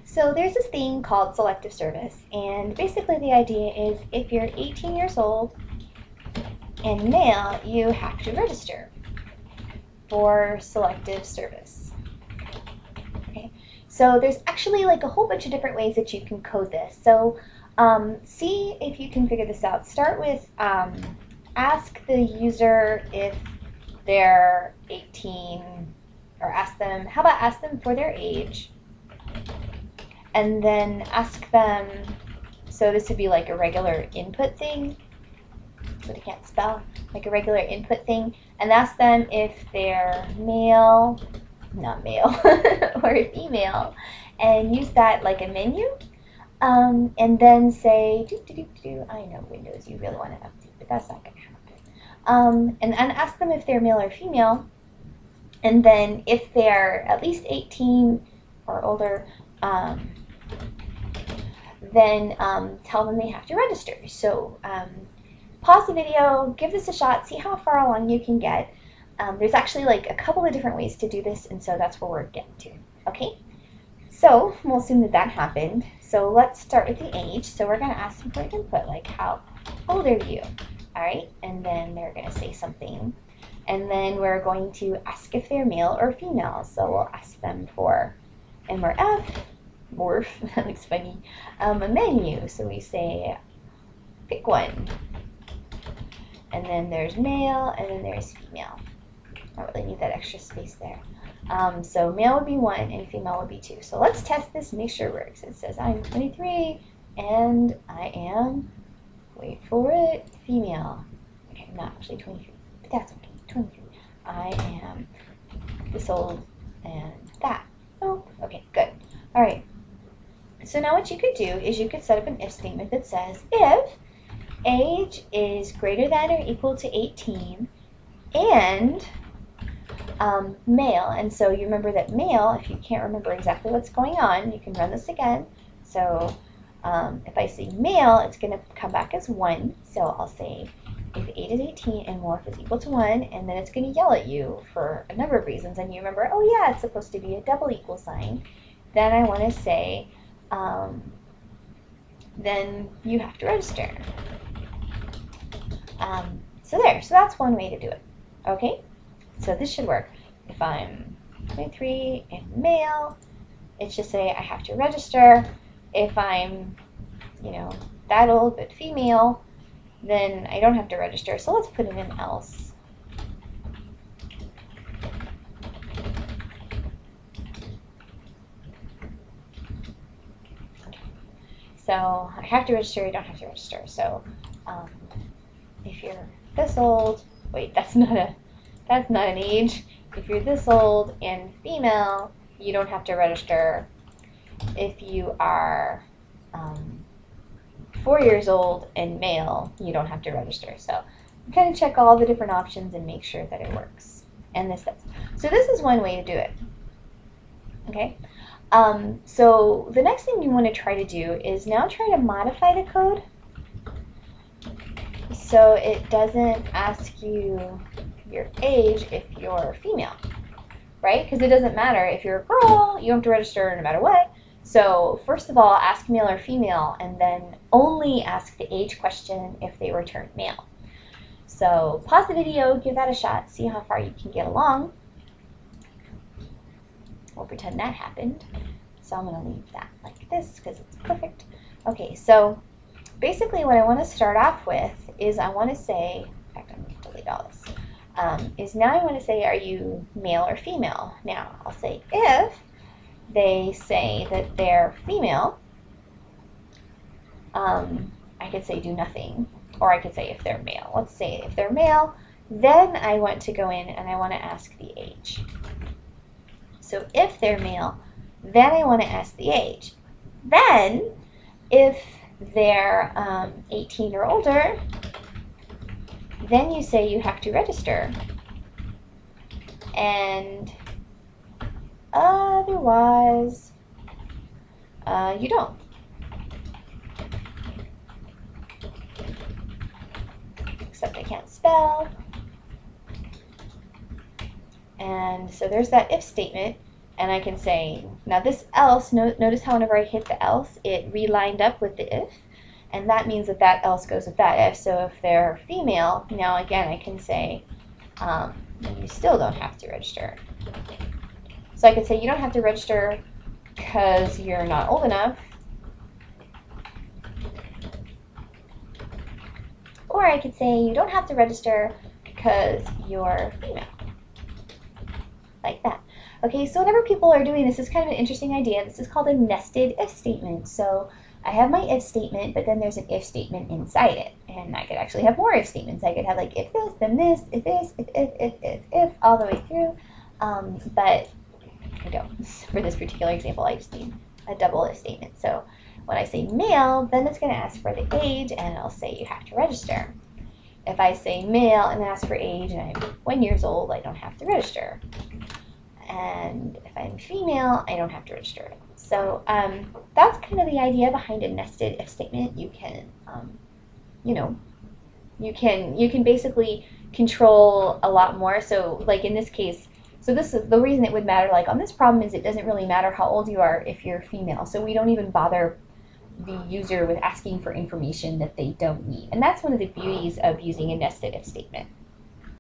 So there's this thing called selective service, and basically the idea is if you're 18 years old and male, you have to register for selective service. Okay, so there's actually like a whole bunch of different ways that you can code this. So see if you can figure this out. Start with ask the user if they're 18, or ask them for their age, and then ask them, so this would be like a regular input thing, but I can't spell, like a regular input thing, and ask them if they're male, not male, or female, and use that like a menu, and then say, I know Windows, you really want to update, but that's not going to happen. And ask them if they're male or female, and then if they're at least 18 or older, then tell them they have to register. So pause the video, give this a shot, see how far along you can get. There's actually like a couple of different ways to do this, and so that's where we're getting to. Okay, so we'll assume that that happened. So let's start with the age. So we're going to ask them for input, like how old are you? All right, and then they're going to say something. And then we're going to ask if they're male or female. So we'll ask them for M or F, morph, that looks funny, a menu. So we say, pick one. And then there's male, and then there's female. I don't really need that extra space there. So male would be 1, and female would be 2. So let's test this and make sure it works. It says I'm 23, and I am, wait for it, female. Okay, I'm not actually 23, but that's okay. 23. I am this old and that. Oh, okay, good. All right. So now what you could do is you could set up an if statement that says if age is greater than or equal to 18 and male, and so you remember that male, if you can't remember exactly what's going on, you can run this again. So if I say male, it's going to come back as 1. So I'll say if age is 18 and morph is equal to 1, and then it's going to yell at you for a number of reasons, and you remember, oh yeah, it's supposed to be a double equal sign. Then I want to say, then you have to register. So that's one way to do it. Okay, so this should work. If I'm 23 and male, it should say I have to register. If I'm, that old but female, then I don't have to register. So let's put in an else. Okay. So I have to register, I don't have to register. So if you're this old, wait, that's not an age. If you're this old and female, you don't have to register. If you are 4 years old and male, you don't have to register. So kind of check all the different options and make sure that it works. And this does. So this is one way to do it. Okay. So the next thing you want to try to do is now try to modify the code so it doesn't ask you your age if you're female, right? Because it doesn't matter. If you're a girl, you don't have to register no matter what. So first of all, ask male or female, and then only ask the age question if they return male. So pause the video, give that a shot, see how far you can get along. We'll pretend that happened. So I'm going to leave that like this because it's perfect. Okay, so basically what I want to start off with is I want to say, in fact, I'm going to delete all this, is now I want to say, are you male or female? Now I'll say if they say that they're female, I could say do nothing, or I could say if they're male. Let's say if they're male, then I want to go in and I want to ask the age. So if they're male, then I want to ask the age. Then if they're 18 or older, then you say you have to register. And otherwise, you don't. Except I can't spell. And so there's that if statement. And I can say, now this else, notice how whenever I hit the else, it relined up with the if, and that means that that else goes with that if. So if they're female, now again I can say, you still don't have to register. So I could say you don't have to register because you're not old enough. Or I could say you don't have to register because you're female. Like that. Okay, so whenever people are doing this is kind of an interesting idea. This is called a nested if statement. So I have my if statement, but then there's an if statement inside it. And I could actually have more if statements. I could have like if this, then this, if this, if, all the way through. But I don't. For this particular example, I just need a double if statement. So when I say male, then it's going to ask for the age, and it'll say you have to register. If I say male and ask for age, and I'm 1 year old, I don't have to register. And if I'm female, I don't have to register. So that's kind of the idea behind a nested if statement. You can, you can basically control a lot more. So like in this case, so this is the reason it would matter. Like on this problem is it doesn't really matter how old you are if you're female. So we don't even bother the user with asking for information that they don't need. And that's one of the beauties of using a nested if statement.